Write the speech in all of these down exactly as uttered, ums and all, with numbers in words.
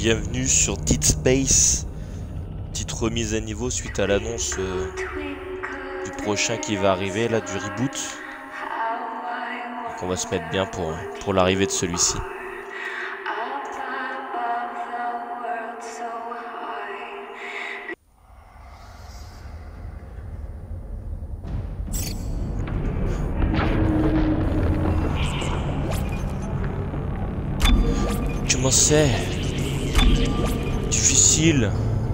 bienvenue sur Dead Space. Petite remise à niveau suite à l'annonce euh, du prochain qui va arriver, là, du reboot. Donc on va se mettre bien pour, pour l'arrivée de celui-ci. Comment c'est difficile.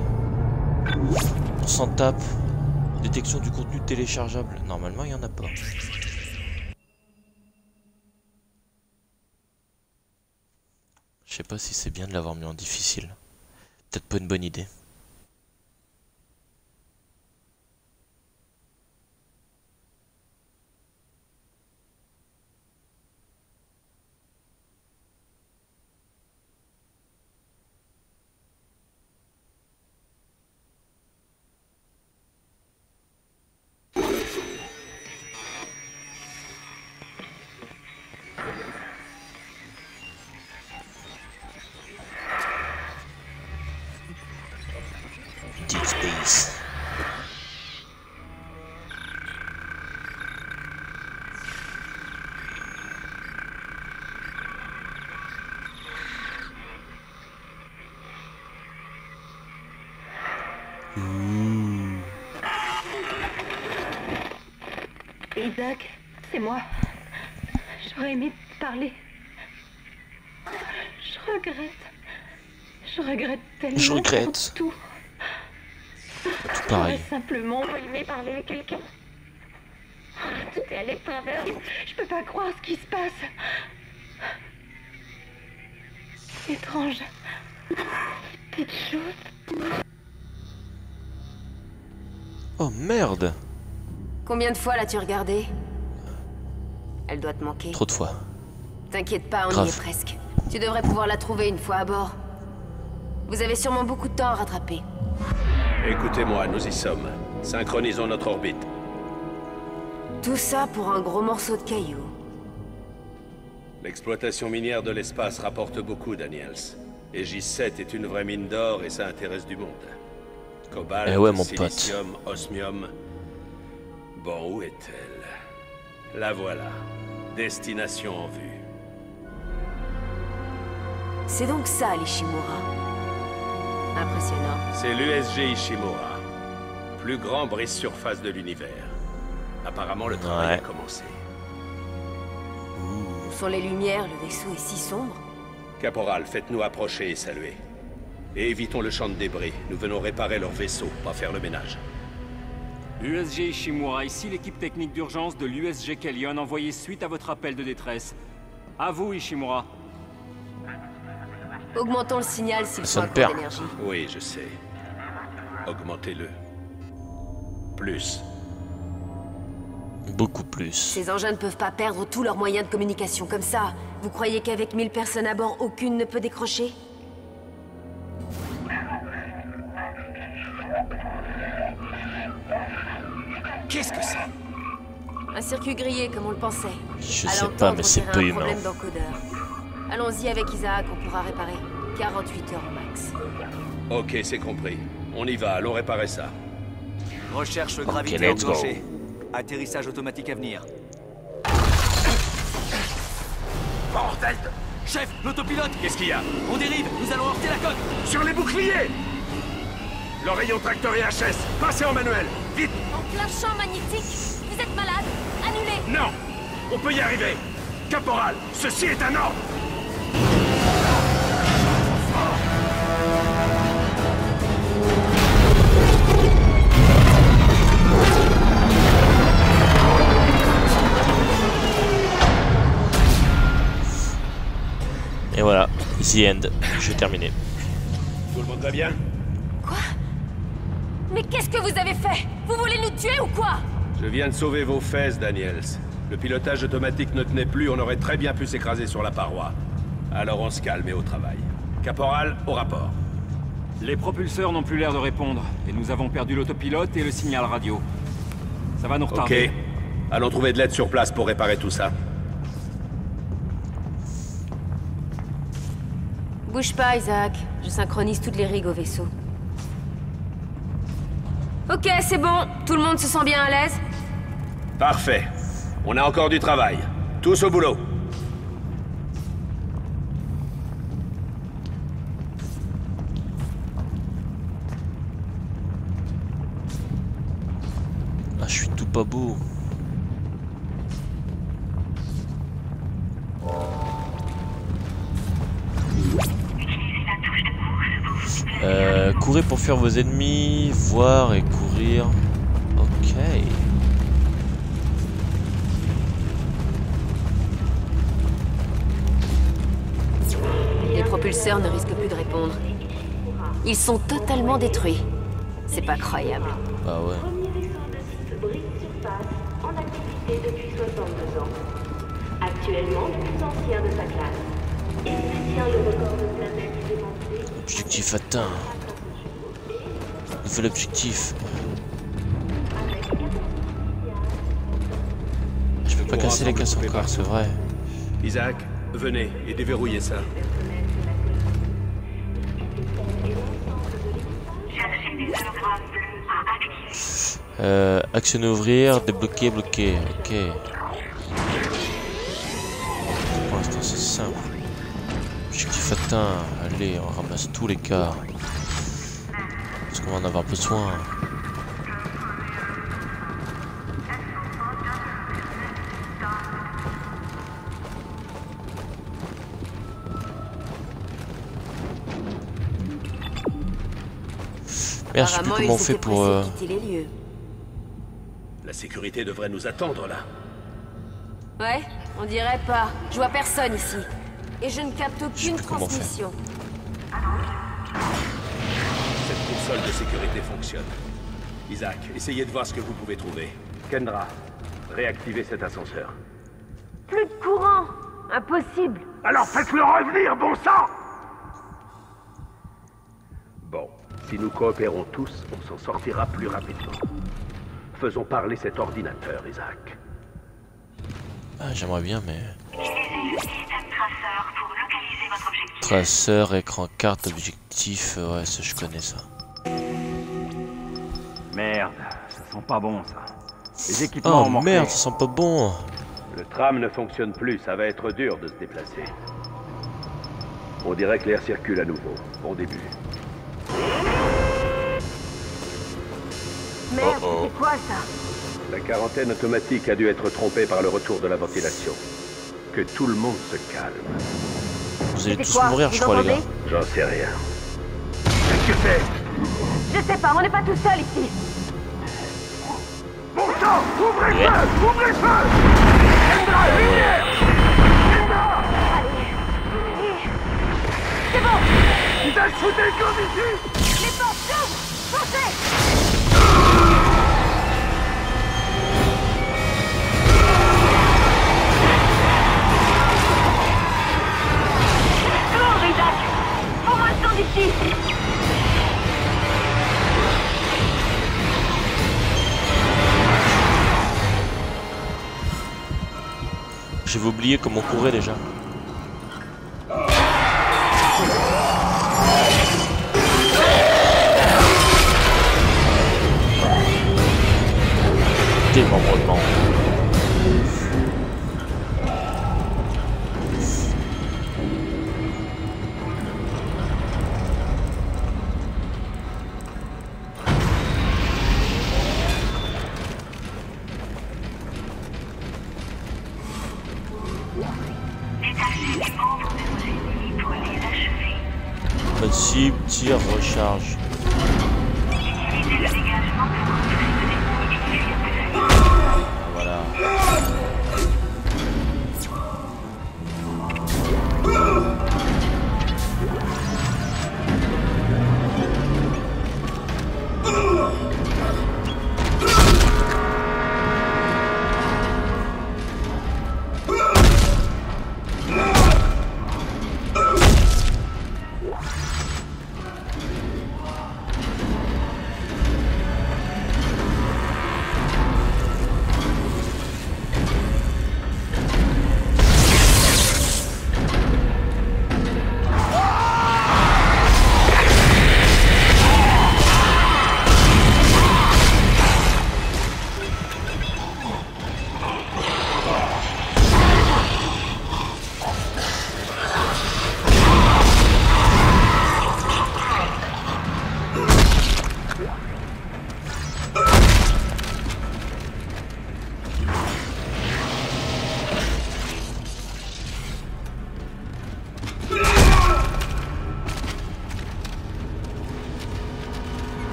On s'en tape. Détection du contenu téléchargeable. Normalement, il n'y en a pas. Je sais pas si c'est bien de l'avoir mis en difficile. Peut-être pas une bonne idée. Dead Space. Ouh. Isaac, c'est moi. J'aurais aimé te parler. Je regrette. Je regrette tellement. Je regrette. Tout. Tout pareil. J'aurais simplement aimé parler avec quelqu'un. Tout est allé de travers. Je peux pas croire ce qui se passe. C'est étrange. Petite chose. Oh merde. Combien de fois l'as-tu regardé? Elle doit te manquer. Trop de fois. T'inquiète pas, on Grave. y est presque. Tu devrais pouvoir la trouver une fois à bord. Vous avez sûrement beaucoup de temps à rattraper. Écoutez-moi, nous y sommes. Synchronisons notre orbite. Tout ça pour un gros morceau de caillou. L'exploitation minière de l'espace rapporte beaucoup, Daniels. Et J sept est une vraie mine d'or et ça intéresse du monde. Cobalt, Eh ouais, mon silicium, osmium... Bon, où est-elle? La voilà. Destination en vue. C'est donc ça, l'Ishimura. Impressionnant. C'est l'U S G Ishimura. Plus grand brise-surface de l'univers. Apparemment, le travail Ouais. a commencé. Où sont les lumières? Le vaisseau est si sombre. Caporal, faites-nous approcher et saluer. Et évitons le champ de débris. Nous venons réparer leur vaisseau, pas faire le ménage. U S G Ishimura, ici l'équipe technique d'urgence de l'U S G Kellion envoyée suite à votre appel de détresse. À vous, Ishimura. Augmentons le signal s'il faut Ça un me cours perd. d'énergie. Oui, je sais. Augmentez-le. Plus. Beaucoup plus. Ces engins ne peuvent pas perdre tous leurs moyens de communication comme ça. Vous croyez qu'avec mille personnes à bord, aucune ne peut décrocher? Qu'est-ce que c'est? Un circuit grillé, comme on le pensait. Je À sais l'entendre, pas, mais on c'est dirait peu un humain. problème d'encodeur. Allons-y avec Isaac, on pourra réparer. quarante-huit heures au max. Ok, c'est compris. On y va, allons réparer ça. Recherche gravité let's go. enclenchée. Atterrissage automatique à venir. Bordel de... Chef, l'autopilote! Qu'est-ce qu'il y a? On dérive, nous allons heurter la coque! Sur les boucliers! Le rayon tracteur et H S, passez en manuel! Vite! En plein champ magnétique. Vous êtes malade. Annulez. Non! On peut y arriver! Caporal, ceci est un ordre! Et voilà, the end. J'ai terminé. Tout le monde va bien? Quoi? Mais qu'est-ce que vous avez fait? Vous voulez nous tuer ou quoi? Je viens de sauver vos fesses, Daniels. Le pilotage automatique ne tenait plus, on aurait très bien pu s'écraser sur la paroi. Alors on se calme et au travail. Caporal, au rapport. Les propulseurs n'ont plus l'air de répondre, et nous avons perdu l'autopilote et le signal radio. Ça va nous retarder. Ok. Allons trouver de l'aide sur place pour réparer tout ça. Bouge pas, Isaac. Je synchronise toutes les rigs au vaisseau. Ok, c'est bon. Tout le monde se sent bien à l'aise? Parfait. On a encore du travail. Tous au boulot. Ah, je suis tout pas beau. Euh, courez pour fuir vos ennemis, voir et courir. Ok. Les propulseurs ne risquent plus de répondre. Ils sont totalement détruits. C'est pas croyable. Bah ouais. Premier vaisseau de type brise surface en activité depuis soixante-deux ans. Actuellement le plus ancien de sa classe. Il détient le record de planète démontée. Objectif atteint. Nouvel objectif. Je peux pas casser les caisses encore, c'est vrai. Isaac, venez et déverrouillez ça. Euh, action ouvrir, débloquer, bloquer. Ok. Pour l'instant c'est simple. Objectif atteint. Allez, on ramasse tous les cas. Parce qu'on va en avoir besoin. Merde, je sais plus comment on fait pour... Euh... La sécurité devrait nous attendre là. Ouais, on dirait pas. Je vois personne ici. Et je ne capte aucune transmission. Cette console de sécurité fonctionne. Isaac, essayez de voir ce que vous pouvez trouver. Kendra, réactivez cet ascenseur. Plus de courant. Impossible. Alors faites-le revenir, bon sang! Bon, si nous coopérons tous, on s'en sortira plus rapidement. Faisons parler cet ordinateur, Isaac. Ah, j'aimerais bien, mais... Utilisez le système traceur pour localiser votre objectif. Traceur, écran, carte, objectif... Ouais, ça, je connais ça. Merde, ça sent pas bon, ça. Les équipements ont Oh manqué. merde, ça sent pas bon. Le tram ne fonctionne plus, ça va être dur de se déplacer. On dirait que l'air circule à nouveau. Bon début. Merde, Oh oh. c'est quoi ça? La quarantaine automatique a dû être trompée par le retour de la ventilation. Que tout le monde se calme. Vous allez C'était tous quoi? mourir, je Vous crois, les gars. entendez? J'en sais rien. Qu'est-ce que c'est? Je sais pas, on n'est pas tout seul ici. Bon sang! Ouvrez le Ouais. feu! Ouvrez le feu! Kendra, lumière! Kendra! C'est bon. Isaac, foutez le camp d'ici! Les portes s'ouvrent. Foncez. Cours, Isaac! Prends-moi le temps d'ici! J'avais oublié comment on courait déjà. Démembrement. Détachez les membres de vos ennemis pour les achever. Bonne cible, tir, recharge. Utilisez le dégagement pour entourer vos ennemis et fuir plus vite. Voilà.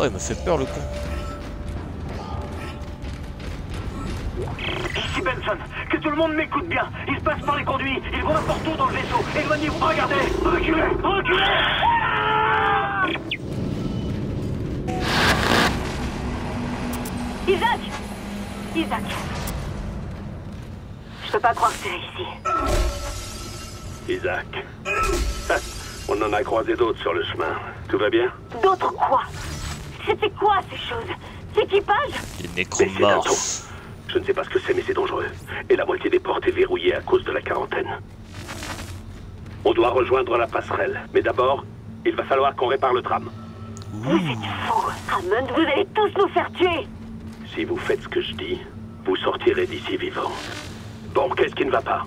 Oh, il me fait peur le con. Ici Benson, que tout le monde m'écoute bien. Ils passent par les conduits, ils vont n'importe où dans le vaisseau. Éloignez-vous, regardez. Reculez, reculez. Isaac Isaac. Je peux pas croire que c'est ici. Isaac. On en a croisé d'autres sur le chemin. Tout va bien? D'autres quoi? C'était quoi ces choses? L'équipage? Des Baissez d'un ton. nécromorphes. Je ne sais pas ce que c'est, mais c'est dangereux. Et la moitié des portes est verrouillée à cause de la quarantaine. On doit rejoindre la passerelle. Mais d'abord, il va falloir qu'on répare le tram. Vous êtes fous. Hammond, vous allez tous nous faire tuer. Si vous faites ce que je dis, vous sortirez d'ici vivant. Bon, qu'est-ce qui ne va pas?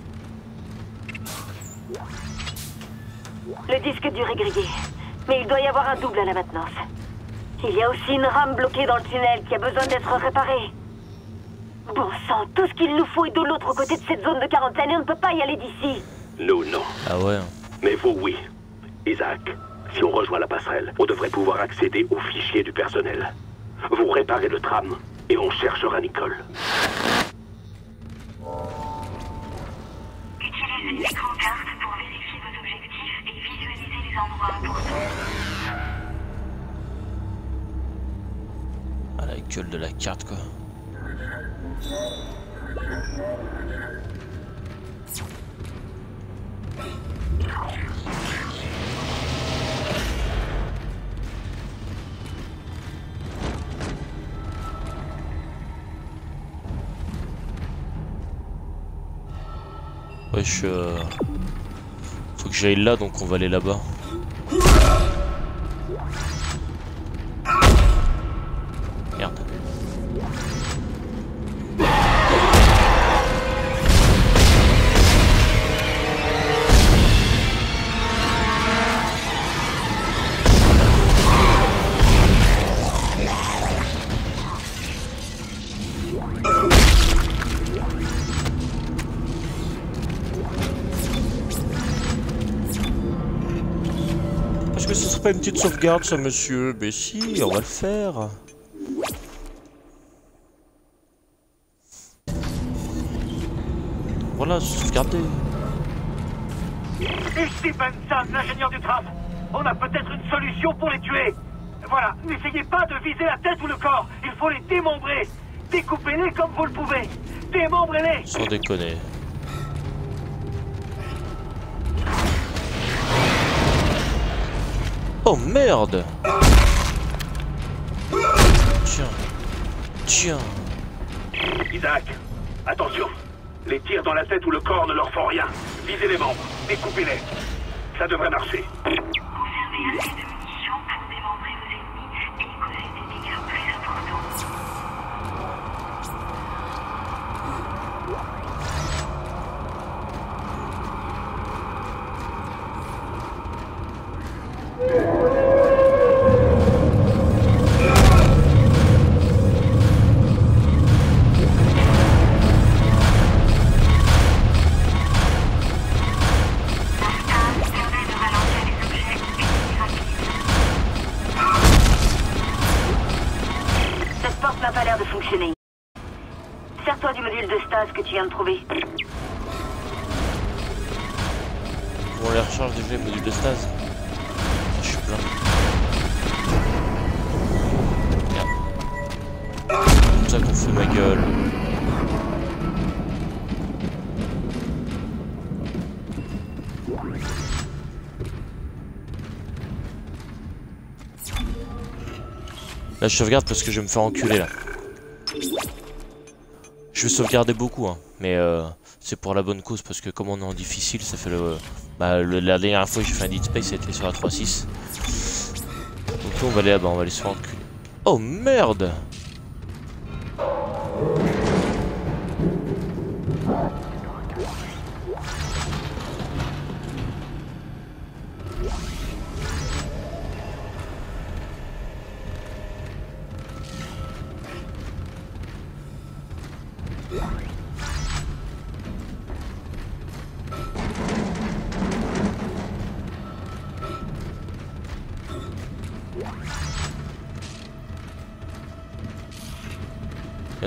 Le disque dur est grillé. Mais il doit y avoir un double à la maintenance. Il y a aussi une rame bloquée dans le tunnel qui a besoin d'être réparée. Bon sang, tout ce qu'il nous faut est de l'autre côté de cette zone de quarantaine et on ne peut pas y aller d'ici. Nous, non. Ah ouais. Mais vous, oui. Isaac, si on rejoint la passerelle, on devrait pouvoir accéder aux fichiers du personnel. Vous réparez le tram et on cherchera Nicole. Utilisez une micro-carte pour vérifier vos objectifs et visualiser les endroits importants. Ah, la gueule de la carte, quoi. Wesh, euh... faut que j'aille là, donc on va aller là-bas. Merde. Est-ce que ce serait pas une petite sauvegarde, ça, monsieur? Mais si, on va le faire. Voilà, sauvegarder. Ici Benson, l'ingénieur du tram. On a peut-être une solution pour les tuer. Voilà, n'essayez pas de viser la tête ou le corps. Il faut les démembrer. Découpez-les comme vous le pouvez. Démembrez-les. Sans déconner. Oh merde! Tiens. Tiens. Isaac, attention. Les tirs dans la tête ou le corps ne leur font rien. Visez les membres, découpez-les. Ça devrait marcher. Conservez assez de munitions pour démembrer vos ennemis et causer des dégâts plus importants. Sers-toi du module de stase que tu viens de trouver. On les recharge déjà, les modules de stase. Je suis plein. Merde. C'est comme ça qu'on fait ma gueule. Là je sauvegarde parce que je vais me faire enculer là. Je vais sauvegarder beaucoup hein, mais euh, c'est pour la bonne cause parce que comme on est en difficile, ça fait le... Bah le, la dernière fois que j'ai fait un Dead Space, c'était sur la trois six. Donc là on va aller là-bas, on va aller se faire enculer. Oh merde!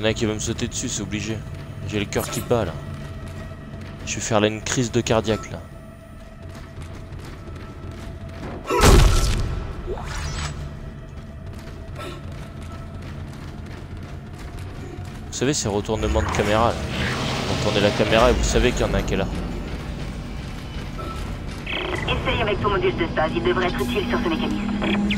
Y'en a qui va me sauter dessus, c'est obligé. J'ai le cœur qui bat là. Je vais faire là une crise de cardiaque là. Vous savez ces retournements de caméra là. Vous tournez la caméra et vous savez qu'il y en a un qui est là. Essaye avec ton module de stase, il devrait être utile sur ce mécanisme.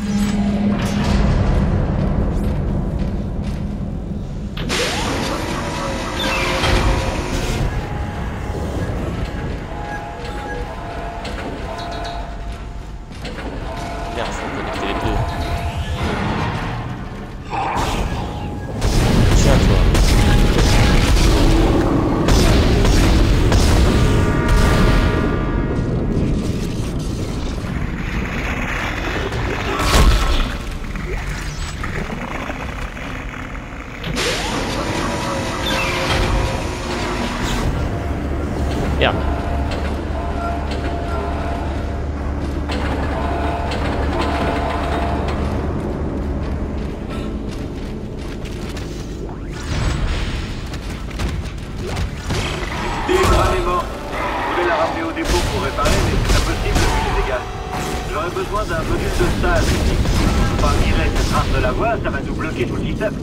Merde. Débra est mort. Je vais la ramener au dépôt pour réparer, mais c'est impossible vu les dégâts. J'aurais besoin d'un module de stase. Si on peut pas virer cette trace de la voie, ça va nous bloquer tout le système.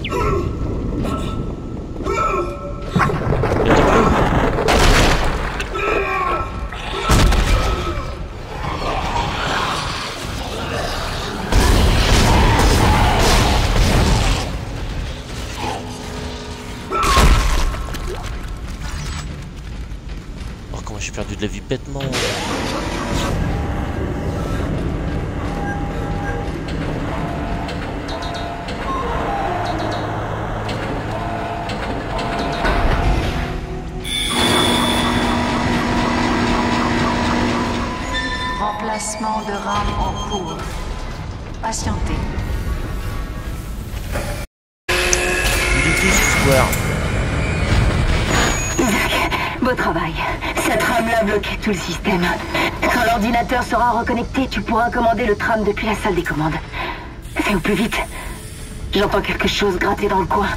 Oh comment j'ai perdu de la vie bêtement. Remplacement de rame en cours. Patientez. Du tout ce soir. Isaac, beau travail. Cette rame-là bloquait tout le système. Quand l'ordinateur sera reconnecté, tu pourras commander le tram depuis la salle des commandes. Fais au plus vite. J'entends quelque chose gratter dans le coin.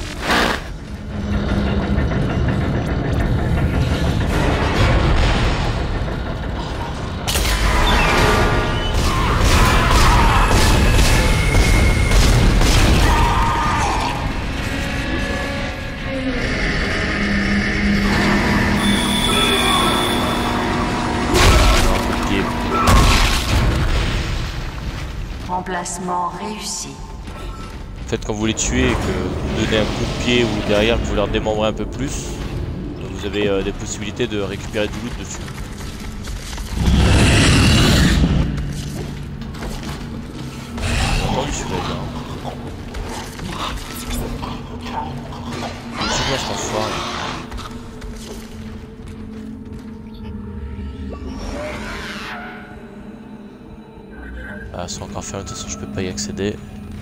Remplacement réussi. En fait, quand vous les tuez et que vous donnez un coup de pied ou derrière que vous leur démembrez un peu plus, vous avez euh, des possibilités de récupérer du loot dessus. J'ai entendu celui-là bien. C'est quoi cet enfoiré? Ah, c'est encore fermé, de toute façon je peux pas y accéder.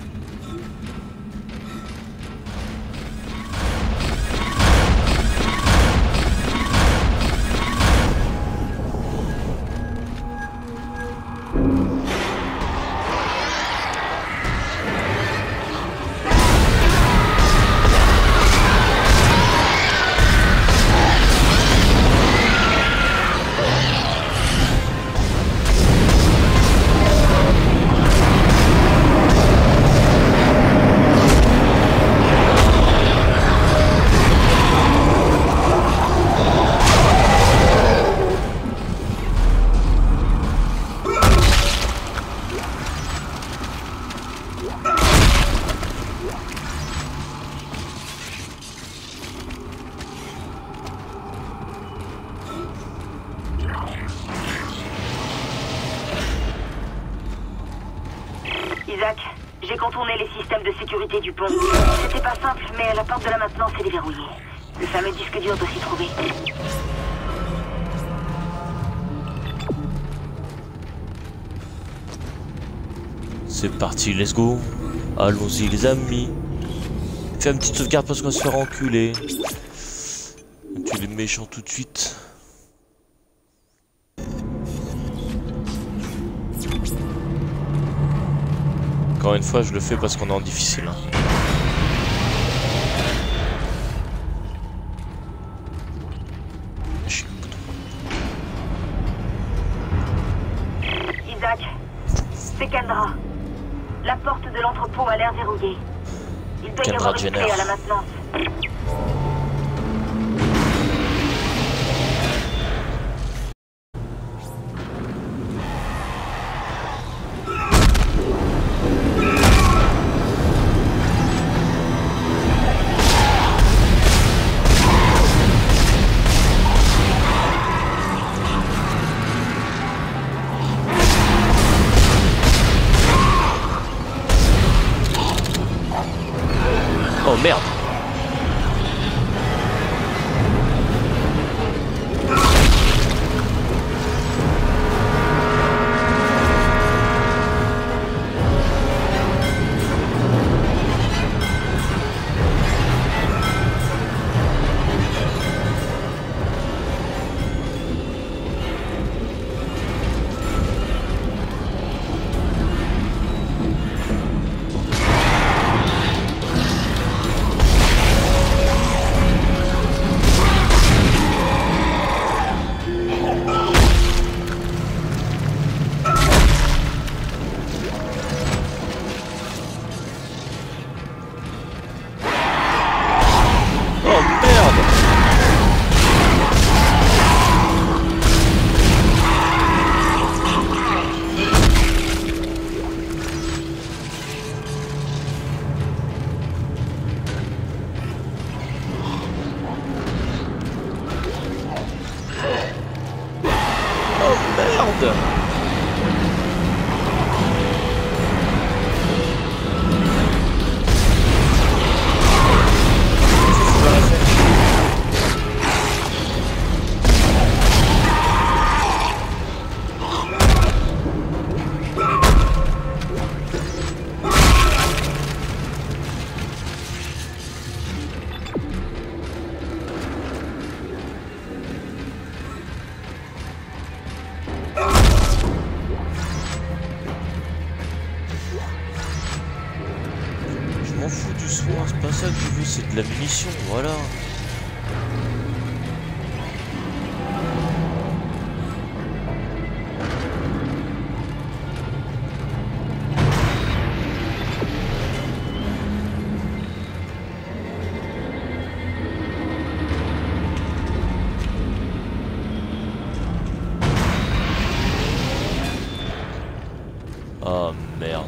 Isaac, j'ai contourné les systèmes de sécurité du pont. C'était pas simple, mais la porte de la maintenance est déverrouillée. Le fameux disque dur doit s'y trouver. C'est parti, let's go. Allons-y les amis. Fais une petite sauvegarde parce qu'on va se faire enculer. On tue les méchants tout de suite. Encore une fois, je le fais parce qu'on est en difficile. Hein. C'est Kendra. La porte de l'entrepôt a l'air verrouillée. Il doit y Kendra avoir une Jenner. clé à la maintenance. Oh merde. Merde. Fous du soin, c'est pas ça que je veux, c'est de la munition, voilà. Oh merde.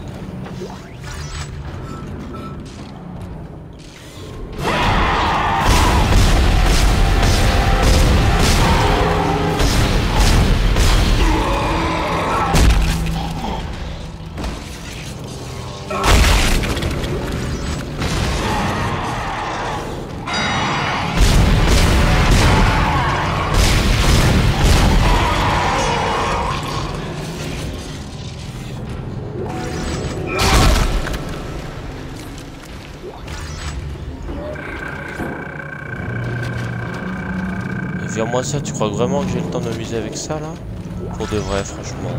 Vire-moi ça, tu crois vraiment que j'ai le temps de m'amuser avec ça là? Pour de vrai, franchement.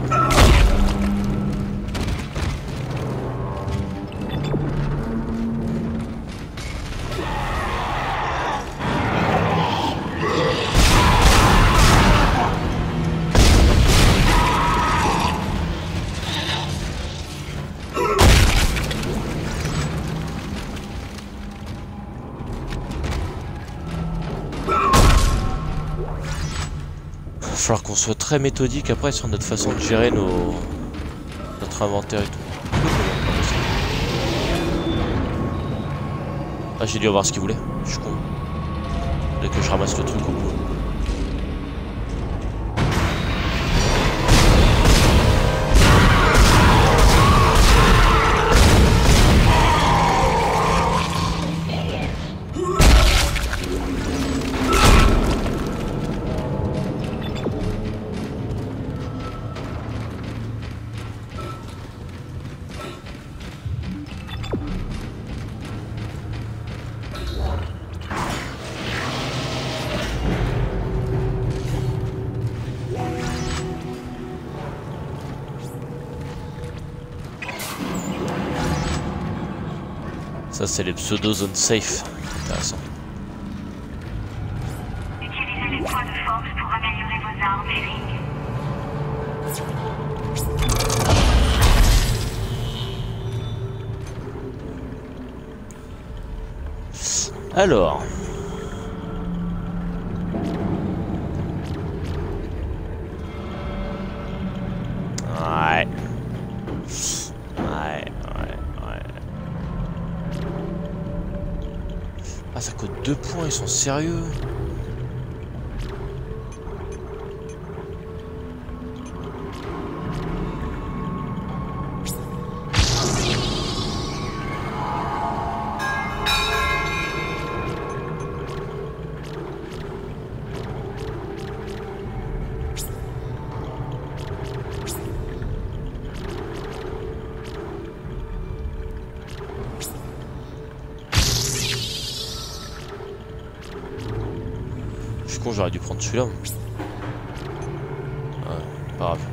Il va falloir qu'on soit très méthodique après sur notre façon de gérer nos... notre inventaire et tout. Ah, j'ai dû avoir ce qu'il voulait, je suis con. Dès que je ramasse le truc au bout. Ça c'est les pseudo zones safe. Intéressant. Utilisez les points de force pour améliorer vos armes, Eric. Alors. Ouais. Ouais, ouais, ouais. Ah, ça coûte deux points, ils sont sérieux? Con, j'aurais dû prendre celui-là. Ouais, pas grave.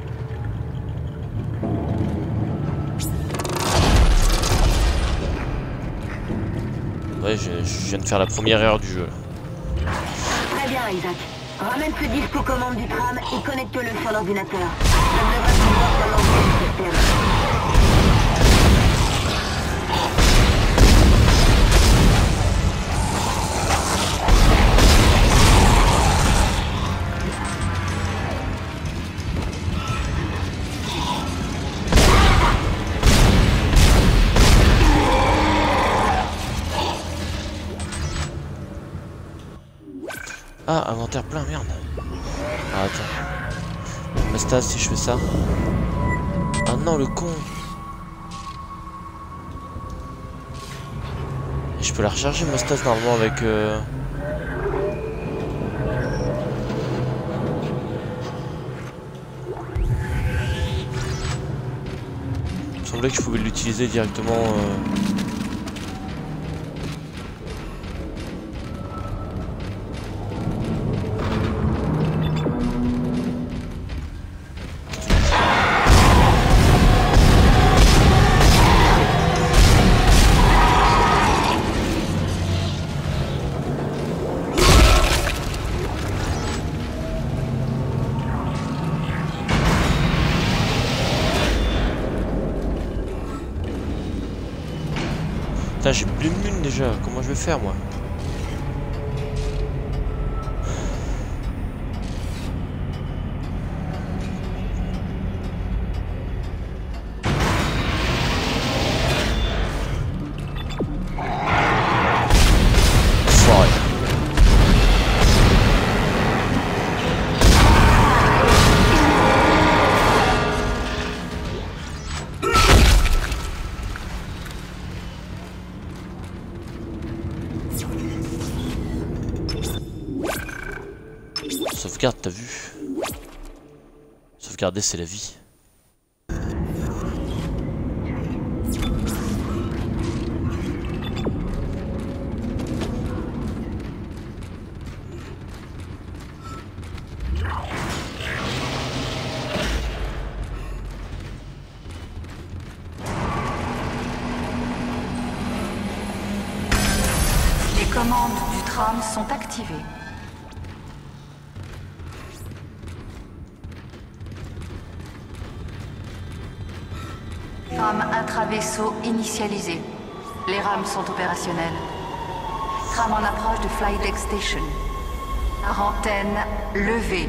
Ouais, je, je viens de faire la première erreur du jeu. Très bien, Isaac. Ramène ce disque aux commandes du tram et connecte-le sur l'ordinateur. Ça devrait pouvoir faire lancer le système. Ah, inventaire plein, merde. Ah, attends. Basta si je fais ça. Ah non, le con. Et je peux la recharger, ma stas, normalement, avec... Euh... Il me semblait que je pouvais l'utiliser directement... Euh... Putain, j'ai plus de mine déjà, comment je vais faire moi? Sauvegarde, t'as vu? Sauvegarder, c'est la vie. Les commandes du tram sont activées. Tram intra-vaisseau initialisé. Les rames sont opérationnelles. Tram en approche de Flydeck Station. Antenne levée.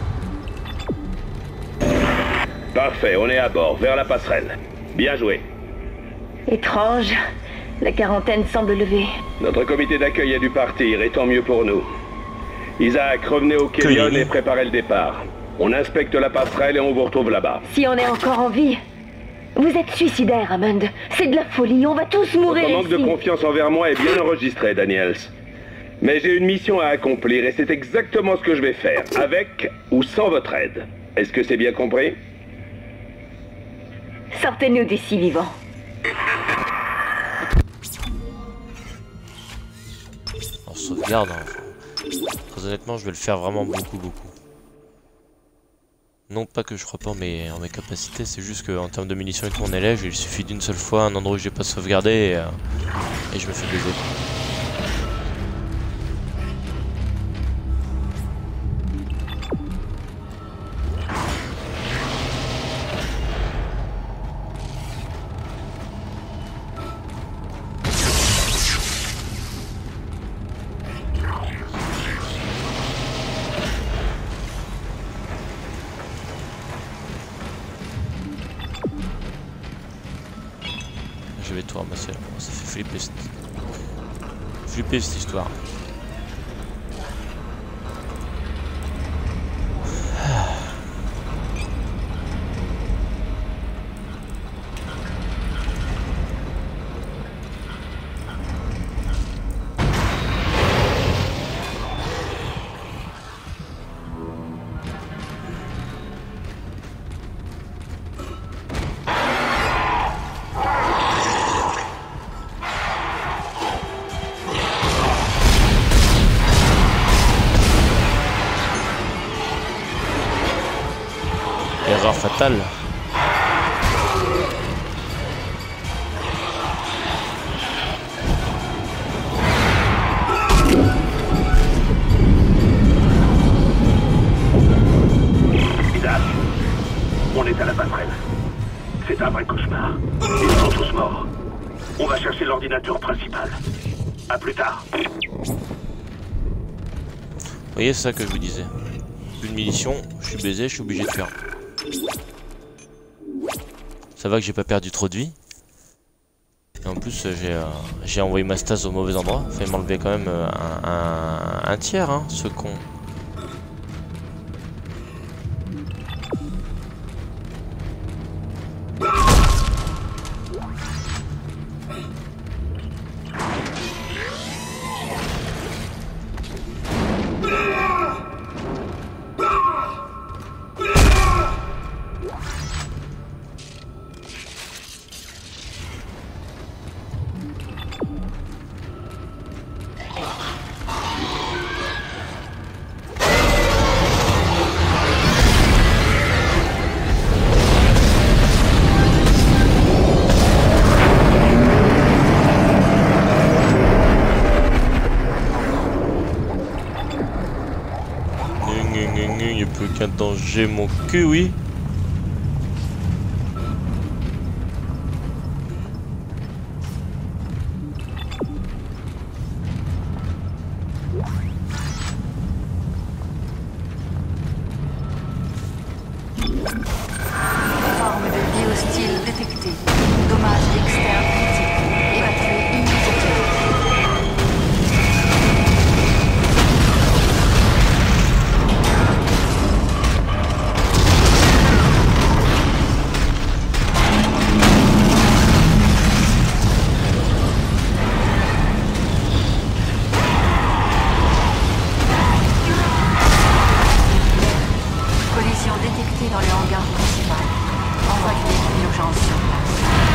Parfait, on est à bord, vers la passerelle. Bien joué. Étrange. La quarantaine semble levée. Notre comité d'accueil a dû partir, et tant mieux pour nous. Isaac, revenez au Kellion et préparez le départ. On inspecte la passerelle et on vous retrouve là-bas. Si on est encore en vie... Vous êtes suicidaire, Hammond. C'est de la folie, on va tous mourir ici. Votre manque de confiance envers moi est bien enregistré, Daniels. Mais j'ai une mission à accomplir et c'est exactement ce que je vais faire, avec ou sans votre aide. Est-ce que c'est bien compris? Sortez-nous d'ici vivants. On sauvegarde, hein. Très honnêtement, je vais le faire vraiment beaucoup, beaucoup. Non pas que je crois pas en mes, en mes capacités, c'est juste qu'en termes de munitions et tout on est léger, il suffit d'une seule fois un endroit où j'ai pas sauvegardé et, euh, et je me fais baiser. je vais tout ramasser là. Ça fait flipper cette, flipper cette histoire. Erreur fatale. Isaac, on est à la passerelle. C'est un vrai cauchemar. Ils sont tous morts. On va chercher l'ordinateur principal. À plus tard. Vous voyez, c'est ça que je vous disais. Plus de munitions, je suis baisé, je suis obligé de faire. Ça va que j'ai pas perdu trop de vie. Et en plus j'ai euh, j'ai envoyé ma stase au mauvais endroit. Enfin, il m'enlevait quand même euh, un, un, un tiers, hein, ce con. Il n'y a plus qu'un danger, mon cul, oui. Forme de vie hostile détectée. Dommages externes critiques. Évacuer immédiatement. Collision détectée dans le hangar principal. Envoyez l'urgence sur place.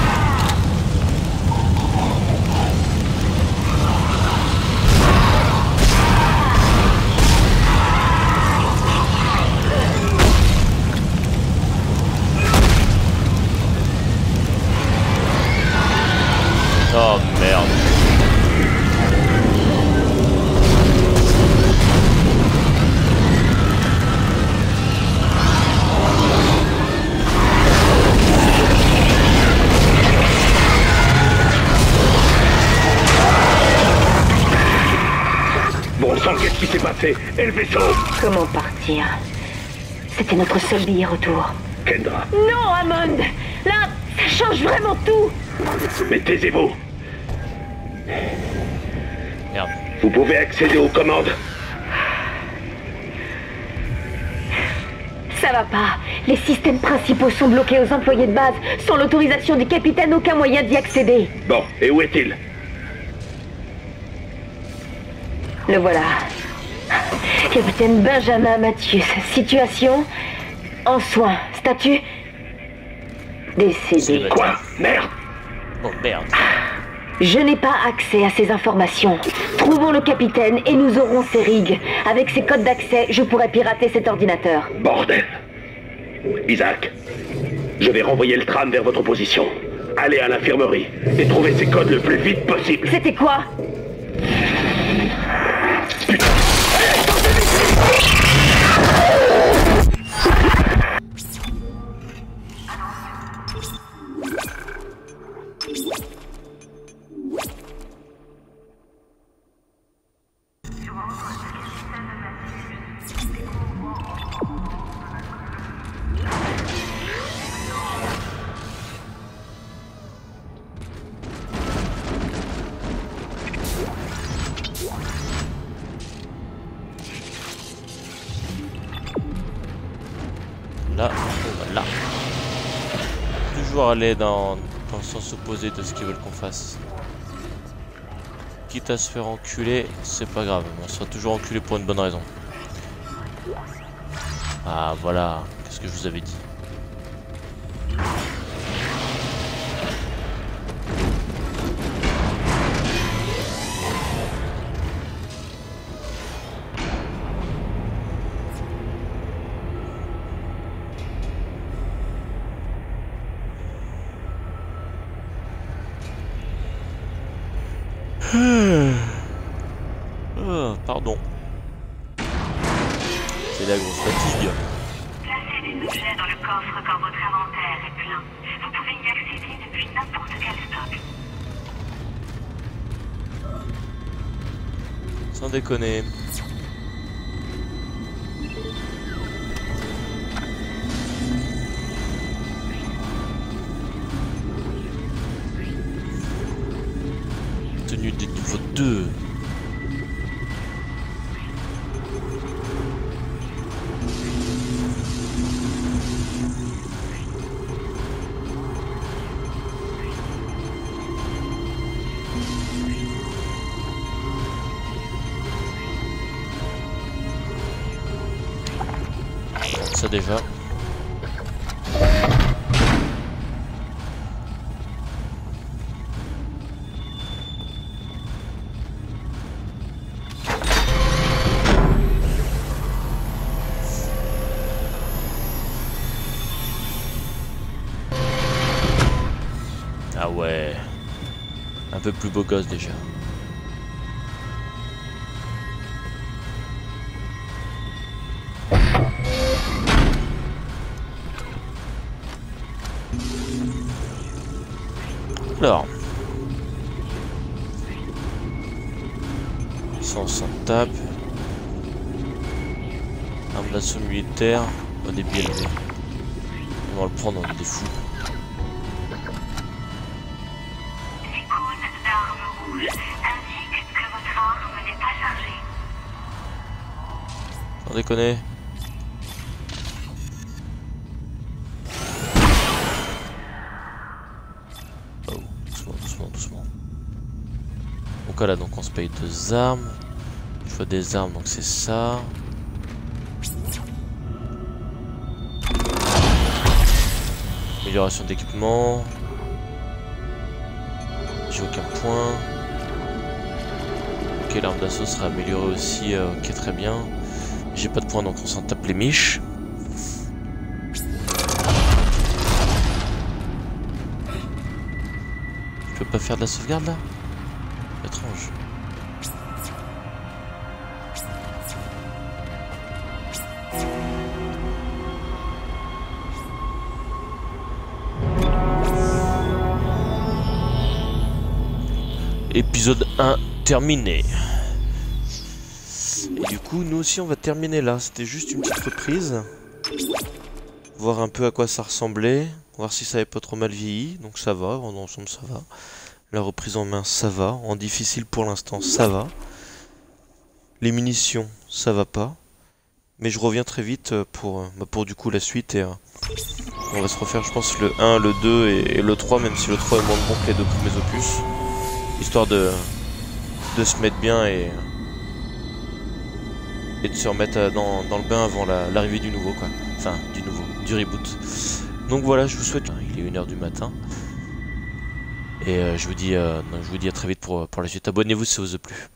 Oh merde. Bon sang, qu'est-ce qui s'est passé? Et le vaisseau? Comment partir? C'était notre seul billet retour. Kendra. Non, Hammond! Là, ça change vraiment tout! Mais taisez-vous. Merde. Vous pouvez accéder aux commandes. Ça va pas. Les systèmes principaux sont bloqués aux employés de base. Sans l'autorisation du capitaine, aucun moyen d'y accéder. Bon, et où est-il? Le voilà. Capitaine Benjamin Mathius. Situation en soins. Statut décédé. Quoi? Merde! Oh merde. Je n'ai pas accès à ces informations. Trouvons le capitaine et nous aurons ses rigs. Avec ses codes d'accès, je pourrai pirater cet ordinateur. Bordel! Isaac, je vais renvoyer le tram vers votre position. Allez à l'infirmerie et trouvez ces codes le plus vite possible. C'était quoi? Putain! là, on va là. Toujours aller dans, dans le sens opposé de ce qu'ils veulent qu'on fasse. Quitte à se faire enculer, c'est pas grave, on sera toujours enculé pour une bonne raison. Ah voilà, qu'est-ce que je vous avais dit. Oh, pardon. C'est la grosse fatigue. Placez des objets dans le coffre quand votre inventaire est plein. Vous pouvez y accéder depuis n'importe quel stock. Sans déconner. Tenue des niveaux deux. Ça déjà. Ah ouais, un peu plus beau gosse déjà. Alors, ça on s'en tape. Arme d'assaut militaire, au débit élevé. On va le prendre, on est des fous. L'icône d'arme rouge indique que votre arme n'est pas chargée. Sans déconner. Oh, doucement, doucement, doucement. Donc voilà, donc on se paye deux armes. Je vois des armes, donc c'est ça. Amélioration d'équipement. J'ai aucun point. Ok, l'arme d'assaut sera améliorée aussi. Euh, ok, très bien. J'ai pas de points, donc on s'en tape les miches. Je peux pas faire de la sauvegarde là? Étrange. Épisode un terminé. Et du coup, nous aussi, on va terminer là. C'était juste une petite reprise. Voir un peu à quoi ça ressemblait. Voir si ça avait pas trop mal vieilli. Donc ça va, en ensemble, ça va. La reprise en main, ça va. En difficile, pour l'instant, ça va. Les munitions, ça va pas. Mais je reviens très vite pour, bah, pour du coup la suite. Et euh, on va se refaire, je pense, le un, le deux et, et le trois. Même si le trois est moins bon que les deux premiers opus. Histoire de, de se mettre bien et, et de se remettre dans, dans le bain avant l'arrivée la, du nouveau, quoi. Enfin, du nouveau, du reboot. Donc voilà, je vous souhaite... Il est une heure du matin. Et euh, je, vous dis, euh, je vous dis à très vite pour, pour la suite. Abonnez-vous si ça vous a plu.